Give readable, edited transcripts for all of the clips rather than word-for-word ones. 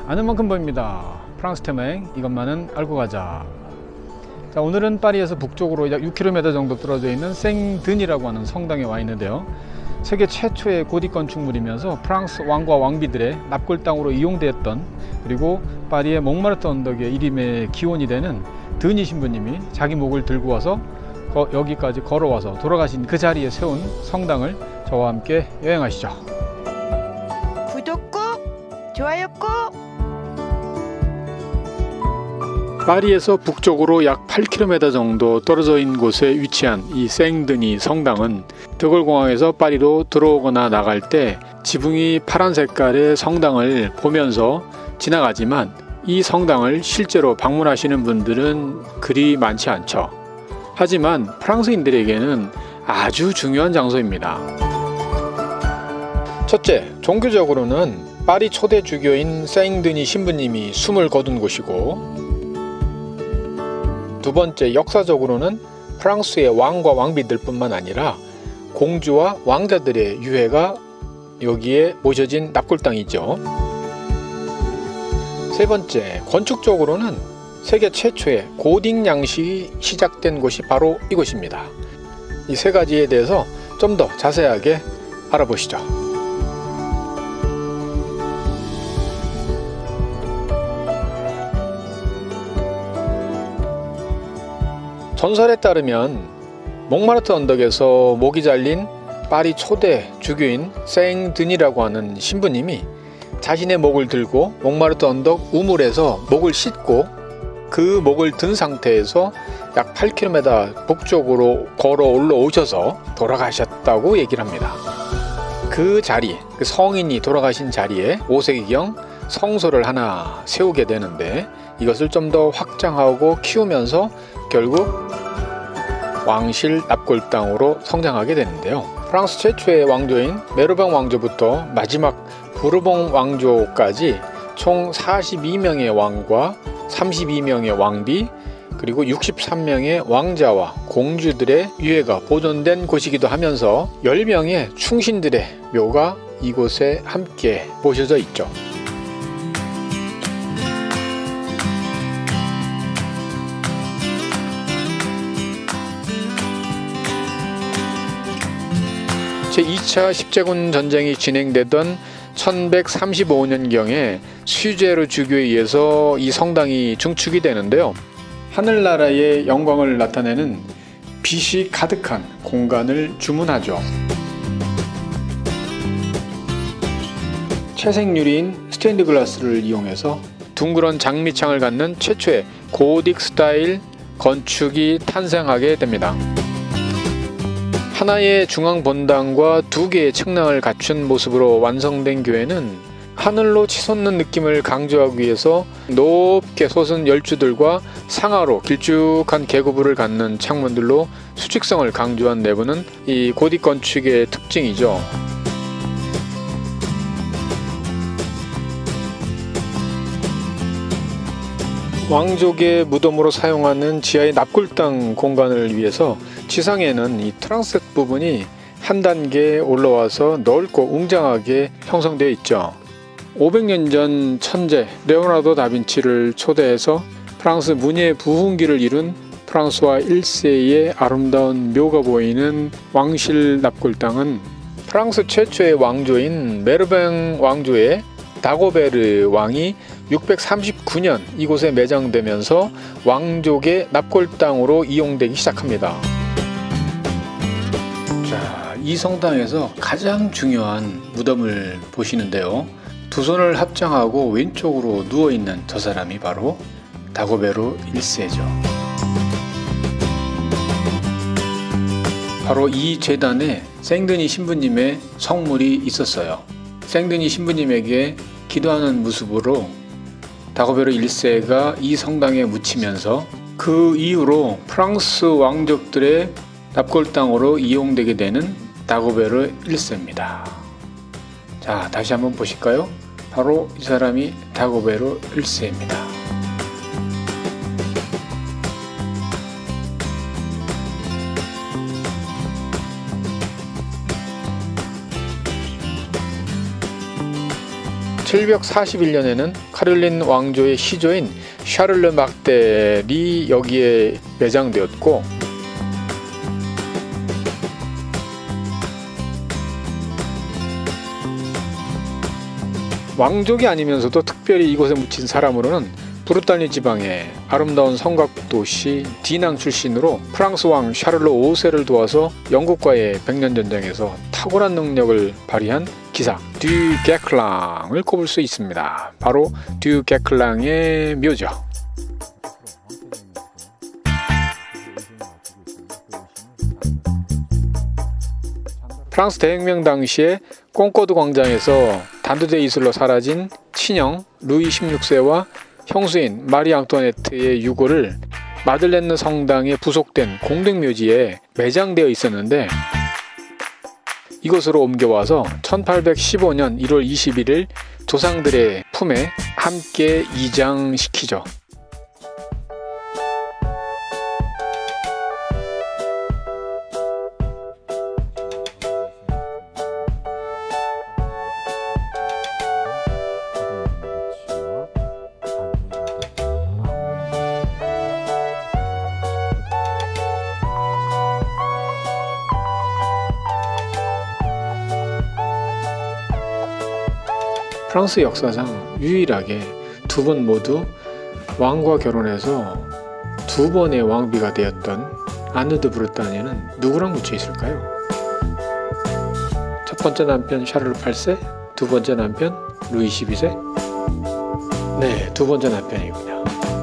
아는 만큼 보입니다. 프랑스 테마행 이것만은 알고 가자. 자, 오늘은 파리에서 북쪽으로 약 6km 정도 떨어져 있는 생드니라고 하는 성당에 와 있는데요. 세계 최초의 고딕 건축물이면서 프랑스 왕과 왕비들의 납골 땅으로 이용되었던, 그리고 파리의 몽마르트 언덕의 이름의 기원이 되는 드니 신부님이 자기 목을 들고 와서 여기까지 걸어와서 돌아가신 그 자리에 세운 성당을 저와 함께 여행하시죠. 구독 꾹! 좋아요 꾹! 파리에서 북쪽으로 약 8km 정도 떨어져 있는 곳에 위치한 이 생드니 성당은 드골공항에서 파리로 들어오거나 나갈 때 지붕이 파란 색깔의 성당을 보면서 지나가지만, 이 성당을 실제로 방문하시는 분들은 그리 많지 않죠. 하지만 프랑스인들에게는 아주 중요한 장소입니다. 첫째, 종교적으로는 파리 초대 주교인 생드니 신부님이 숨을 거둔 곳이고, 두 번째, 역사적으로는 프랑스의 왕과 왕비들 뿐만 아니라 공주와 왕자들의 유해가 여기에 모셔진 납골당이죠. 세 번째, 건축적으로는 세계 최초의 고딕 양식이 시작된 곳이 바로 이곳입니다. 이 세 가지에 대해서 좀 더 자세하게 알아보시죠. 전설에 따르면 몽마르트 언덕에서 목이 잘린 파리 초대 주교인 생드니라고 하는 신부님이 자신의 목을 들고 몽마르트 언덕 우물에서 목을 씻고 그 목을 든 상태에서 약 8km 북쪽으로 걸어 올라오셔서 돌아가셨다고 얘기를 합니다. 그 자리, 그 성인이 돌아가신 자리에 5세기경 성소를 하나 세우게 되는데, 이것을 좀 더 확장하고 키우면서 결국 왕실 납골당으로 성장하게 되는데요. 프랑스 최초의 왕조인 메르방 왕조부터 마지막 부르봉 왕조까지 총 42명의 왕과 32명의 왕비, 그리고 63명의 왕자와 공주들의 유해가 보존된 곳이기도 하면서 10명의 충신들의 묘가 이곳에 함께 모셔져 있죠. 제2차 십제군 전쟁이 진행되던 1135년경에 슈제르 주교에 의해서 이 성당이 중축이 되는데요. 하늘나라의 영광을 나타내는 빛이 가득한 공간을 주문하죠. 채색유리인 스테인드 글라스를 이용해서 둥그런 장미창을 갖는 최초의 고딕 스타일 건축이 탄생하게 됩니다. 하나의 중앙 본당과 2개의 측랑을 갖춘 모습으로 완성된 교회는 하늘로 치솟는 느낌을 강조하기 위해서 높게 솟은 열주들과 상하로 길쭉한 계고부를 갖는 창문들로 수직성을 강조한 내부는 이 고딕 건축의 특징이죠. 왕족의 무덤으로 사용하는 지하의 납골당 공간을 위해서 지상에는 이 트랑섹 부분이 한 단계 올라와서 넓고 웅장하게 형성되어 있죠. 500년 전 천재 레오나르도 다빈치를 초대해서 프랑스 문예 부흥기를 이룬 프랑스와 1세의 아름다운 묘가 보이는 왕실 납골당은 프랑스 최초의 왕조인 메르뱅 왕조의 다고베르 왕이 639년 이곳에 매장되면서 왕족의 납골당으로 이용되기 시작합니다. 자, 이 성당에서 가장 중요한 무덤을 보시는데요. 두 손을 합장하고 왼쪽으로 누워있는 저 사람이 바로 다고베르 1세죠. 바로 이 제단에 생드니 신부님의 성물이 있었어요. 생드니 신부님에게 기도하는 모습으로 다고베르 1세가 이 성당에 묻히면서 그 이후로 프랑스 왕족들의 납골당으로 이용되게 되는 다고베르 1세입니다. 자, 다시 한번 보실까요? 바로 이 사람이 다고베르 1세입니다. 1741년에는 카롤린 왕조의 시조인 샤를르 막델이 여기에 매장되었고, 왕족이 아니면서도 특별히 이곳에 묻힌 사람으로는 브루타뉴 지방의 아름다운 성곽도시 디낭 출신으로 프랑스 왕 샤를로 5세를 도와서 영국과의 백년전쟁에서 탁월한 능력을 발휘한 기사 듀 게클랑을 꼽을 수 있습니다. 바로 듀 게클랑의 묘죠. 프랑스 대혁명 당시에 꽁코드 광장에서 단두대 이슬로 사라진 친형 루이 16세와 형수인 마리 앙뚜아네트의 유골을 마들렌느 성당에 부속된 공동묘지에 매장되어 있었는데, 이곳으로 옮겨와서 1815년 1월 21일 조상들의 품에 함께 이장시키죠. 프랑스 역사상 유일하게 두 번 모두 왕과 결혼해서 두 번의 왕비가 되었던 아느 드 브르타뉴는 누구랑 묻혀 있을까요? 첫 번째 남편 샤를르 8세, 두 번째 남편 루이 12세? 네, 두 번째 남편이군요.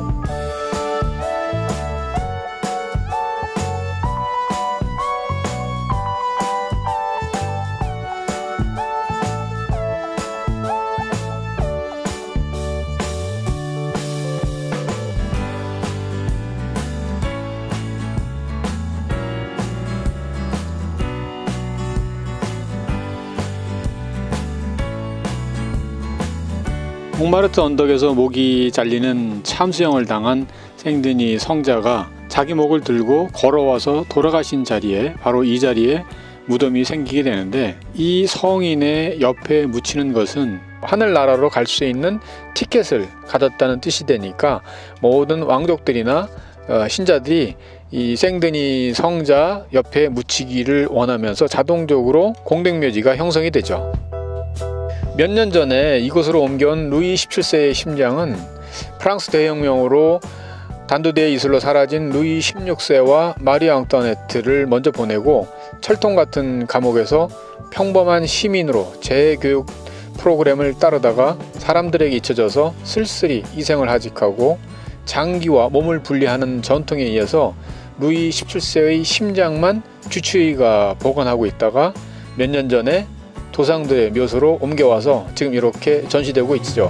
몽마르트 언덕에서 목이 잘리는 참수형을 당한 생드니 성자가 자기 목을 들고 걸어와서 돌아가신 자리에, 바로 이 자리에 무덤이 생기게 되는데, 이 성인의 옆에 묻히는 것은 하늘나라로 갈 수 있는 티켓을 가졌다는 뜻이 되니까 모든 왕족들이나 신자들이 이 생드니 성자 옆에 묻히기를 원하면서 자동적으로 공동묘지가 형성이 되죠. 몇 년 전에 이곳으로 옮겨온 루이 17세의 심장은 프랑스 대혁명으로 단두대의 이슬로 사라진 루이 16세와 마리 앙뚜아네트를 먼저 보내고, 철통 같은 감옥에서 평범한 시민으로 재교육 프로그램을 따르다가 사람들에게 잊혀져서 쓸쓸히 이생을 하직하고 장기와 몸을 분리하는 전통에 의해서 루이 17세의 심장만 주치의가 보관하고 있다가 몇 년 전에 조상들의 묘소로 옮겨와서 지금 이렇게 전시되고 있죠.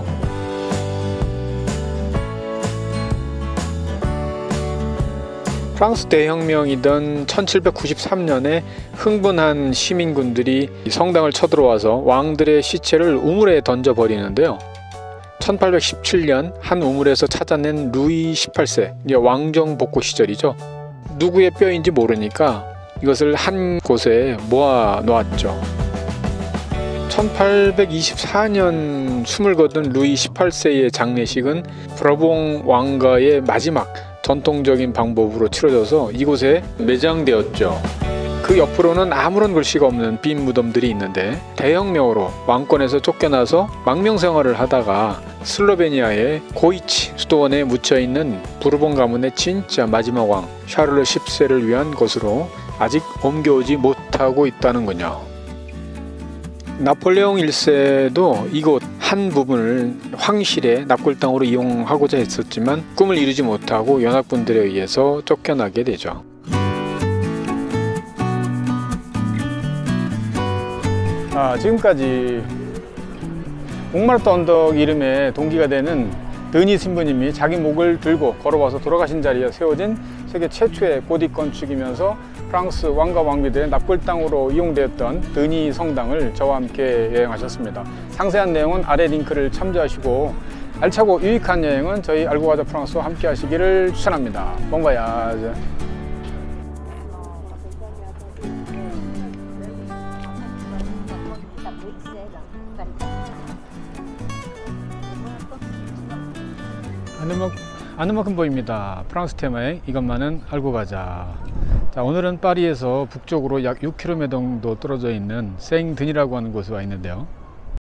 프랑스 대혁명이던 1793년에 흥분한 시민군들이 성당을 쳐들어와서 왕들의 시체를 우물에 던져버리는데요. 1817년 한 우물에서 찾아낸 루이 18세, 왕정 복고 시절이죠. 누구의 뼈인지 모르니까 이것을 한 곳에 모아 놓았죠. 1824년 숨을 거둔 루이 18세의 장례식은 브라봉 왕가의 마지막 전통적인 방법으로 치러져서 이곳에 매장되었죠. 그 옆으로는 아무런 글씨가 없는 빈 무덤들이 있는데, 대혁명으로 왕권에서 쫓겨나서 망명생활을 하다가 슬로베니아의 고이치 수도원에 묻혀있는 부르봉 가문의 진짜 마지막 왕 샤를르 10세를 위한 것으로 아직 옮겨오지 못하고 있다는군요. 나폴레옹 1세도 이곳 한 부분을 황실의 납골당으로 이용하고자 했었지만 꿈을 이루지 못하고 연합군들에 의해서 쫓겨나게 되죠. 지금까지 몽마르트 언덕 이름에 동기가 되는 드니 신부님이 자기 목을 들고 걸어와서 돌아가신 자리에 세워진 세계 최초의 고딕 건축이면서 프랑스 왕과 왕비들의 납골당으로 이용되었던 드니 성당을 저와 함께 여행하셨습니다. 상세한 내용은 아래 링크를 참조하시고 알차고 유익한 여행은 저희 알고 가자 프랑스와 함께 하시기를 추천합니다. bon voyage. 아는 만큼 보입니다. 프랑스 테마의 이것만은 알고 가자. 자, 오늘은 파리에서 북쪽으로 약 6km 정도 떨어져 있는 생든이라고 하는 곳에 와 있는데요.